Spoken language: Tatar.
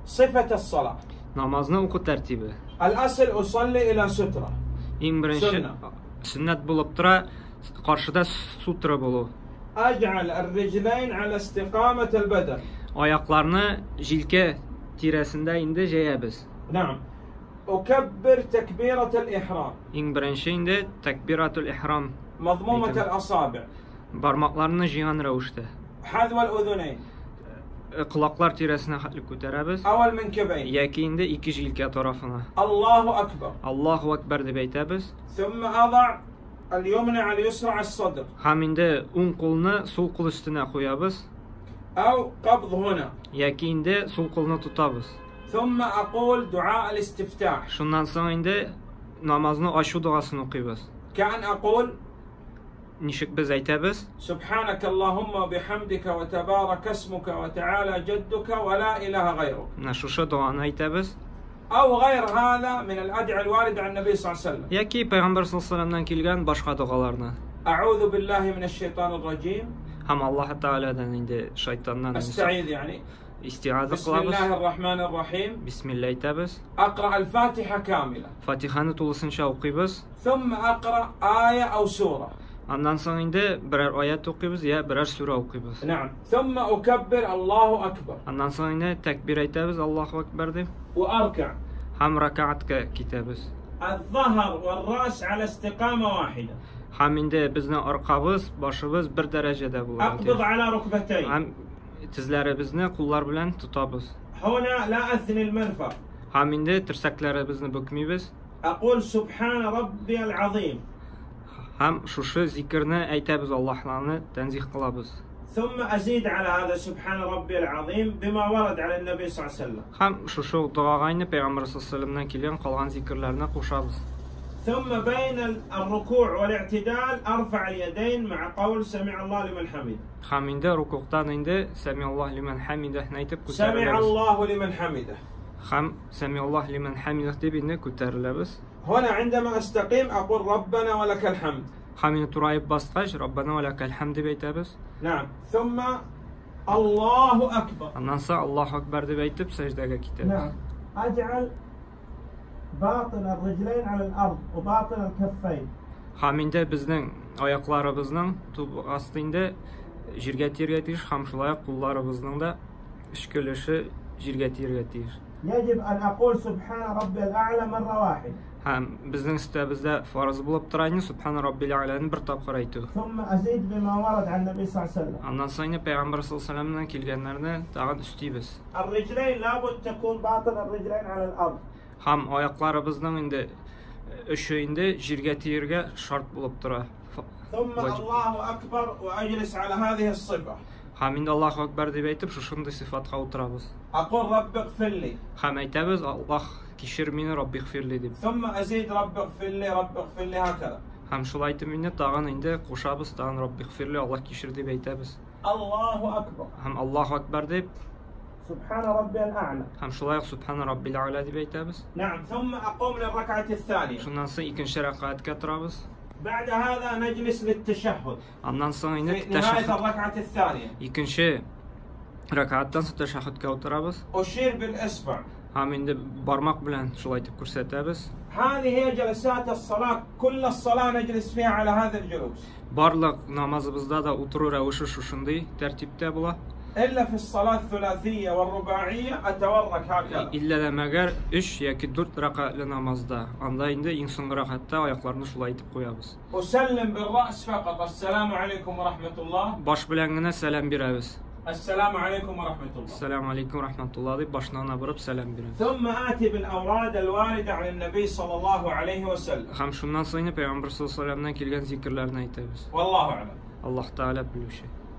صفة الصلاة. Namazını oku tərtibi. الأصل أصلي إلى سترة. Ең бірінші сүннət болып тұра, қаршыда сутра болу. أجعل الرجلين على استقامة البدن. Ayaqlarını jilke tirəsində indi jəyəbiz. نعم. أكبر تكبيرة الإحرام. Ең бірінші indi təkbiratul ihram. مضمومة الأصابع. Barmaqlarını jiyğan rəvişdə. حذو الأذنين. Qulaqlar tirəsinə xətli көtərəbiz. أو المنكبين. Yəki indi iki jilke tarafına. الله أكبر. Allahu Ekber deyib aytəbiz. ثم أضع اليمنى على اليسرى على الصدر. Həm indi un qolunu sol qol üstünə qoyabız. أو قبض هنا. Yəki indi sol qolunu tutabız. ثم أقول دعاء الاستفتاح. Şundan sonra indi namazını aşı duasını oxuyubuz. كأن أقول Nişik biz aytəbiz. سبحانك اللهم وبحمدك وتبارك اسمك وتعالى جدك ولا إله غيرك. Şuşa duanı aytəbiz. أو غير هذا من الأدعية الواردة عن النبي صلى الله عليه وسلم. Yəki Peyğəmbər sallallahu kilgən başqa dualarını. أعوذ بالله من الشيطان الرجيم. Həm Allah Teala'dan indi şeytandan أستعيذ يعني. istiazə بسم الله qılabız. الرحمن الرحيم. Bismillah aytəbiz. أقرأ الفاتحة كاملة. Fatihəni tolusunca oxuyubuz. ثم أقرأ آية أو سورة. Ondan sonra indi birər ayət oxuyubuz ya birər sura oxuyubuz. نعم. ثم أكبر الله أكبر. Ondan sonra indi təkbir aytəbiz Allahu Ekber deyib. وأركع. Həm rəkatga kitəbiz. الظهر والرأس على استقامة واحدة. Həm indi bizning orqabız, başımız bir dərəcədə أقبض болады. على ركبتي. Həm tizlərimizni qollar bilan tutabız. هنا لا أثني المرفق. Həm indi tirsəklərimizni bükməyimiz. أقول سبحان ربي العظيم. Həm şuşu zikrini aytəbiz Allah'larını tənzih qılabız. ثم أزيد على هذا سبحان ربي العظيم بما ورد على النبي صلى الله عليه وسلم. Həm şuşu duağayını Peyğəmbər sallallahu kilən qalğan zikirlərinə qoşabız. ثم بين الركوع والاعتدال أرفع اليدين مع قول سمع الله لمن حمده. Həm indi rukuqdan indi Səmiyallah limen hamidah aytıb سمع көtəriləbiz. الله لمن حمده. Həm Səmiyallah limen hamidah deyib indi көtəriləbiz. هنا عندما أستقيم أقول ربنا ولك الحمد. Həm indi turayıb basqaç Rabbana və ləkəl həmd deyib aytəbiz. نعم. ثم الله أكبر. Ondan sonra Allahu Ekber deyib aytıb səcdəyə kitəbiz. نعم. أجعل باطن الرجلين على الأرض وباطن الكفين. Həm indi bizning ayaqlarımızın astı indi jirgə tirgətiş, həm şulay qollarımızın da işkilişi jirgə tirgətiş. يجب أن أقول سبحان ربي الأعلى مرة واحدة. Həm bizning üstəbizdə farz bulub turayını Subhan Rabbil A'la'nı bir tapqır aytı. ثم أزيد بما ورد عن النبي صلى الله عليه وسلم. Ondan sonra Peyğəmbər sallallahu əleyhi kilgənlərini dağın üstüyüz. الرجلين لابد تكون باطن الرجلين على الأرض. Həm ayaqlarımızın indi öşü indi jirgə tirgə şart bulub tura. ثم الله أكبر وأجلس على هذه الصفة. Həm indi Allahu Ekber deyib aytıb şuşunda sifatqa oturabız. أقول رب اغفر لي. Həm aytəbiz Allah kişir məni Rabbi xfirli deyib. ثم أزيد رب اغفر لي رب اغفر لي هكذا. Həm şulay aytıb indi dağın indi qoşabız dağın Rabbi xfirli Allah kişir deyib aytəbiz. الله أكبر. Həm Allahu Ekber deyib سبحان ربي الأعلى. həm şulay Subhan Rabbil A'la deyib aytəbiz. نعم. ثم أقوم للركعة الثانية. Şundan sonra ikinci rəqətə turabız. بعد هذا نجلس للتشهد. Ondan sonra indi في نهاية الركعة الثانية. ikinci rəqətdən sonra təşəhhüdə oturabız. أشير بالإصبع. Həm indi barmaq bilən şulay aytıb göstərəbiz. هذه هي جلسات الصلاة. كل الصلاة نجلس فيها على هذا الجلوس. Barlıq namazımızda da oturur rəvişi şuşunday tərtibdə bula. إلا في الصلاة الثلاثية والرباعية أتورك هكذا. İllə də məgər 3 ya ki 4 rəqətli namazda. Anda indi insan rəqətdə ayaqlarını şulay aytıb qoyabız. أسلم بالرأس فقط. السلام عليكم ورحمة الله. Baş bilənginə salam verəbiz. السلام عليكم ورحمة الله. Assalamu alaykum rahmetullah deyib başlarına vurub salam verəbiz. ثم آتي بالأوراد الواردة عن النبي صلى الله عليه وسلم. Həm şundan sonra Peyğəmbər sallallahu əleyhi və səlləmdən gələn zikirlərini aytırıq. والله أعلم. Allah Teala bilir şey.